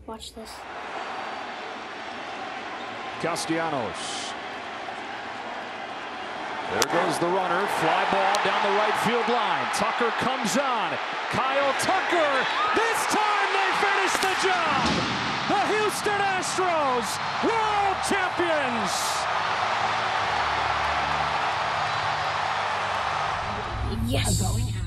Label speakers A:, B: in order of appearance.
A: Watch this.
B: Castellanos. There goes the runner. Fly ball down the right field line. Tucker comes on. Kyle Tucker. This time they finish the job. The Houston Astros, world champions.
A: Yes.